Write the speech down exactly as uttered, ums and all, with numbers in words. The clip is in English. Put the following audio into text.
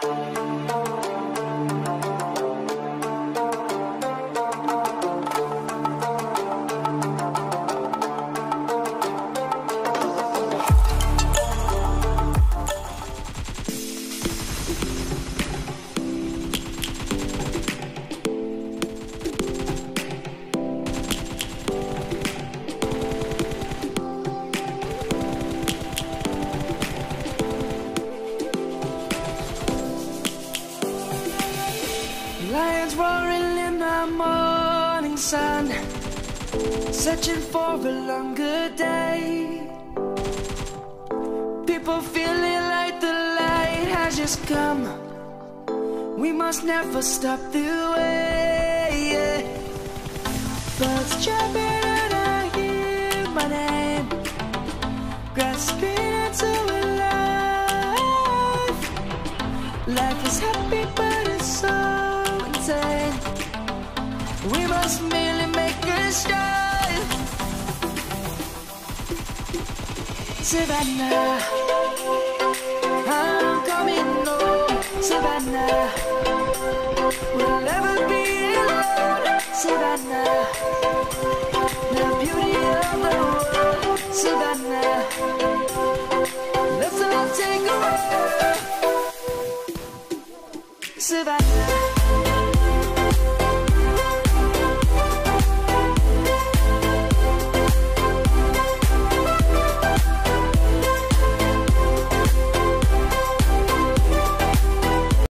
Lions roaring in the morning sun, searching for a longer day. People feeling like the light has just come. We must never stop the way. Birds chirping and I hear my name, grasping into a life. Life is happy but it's so insane. We must merely make a start. Savannah, I'm coming home. Savannah, we'll never be alone. Savannah.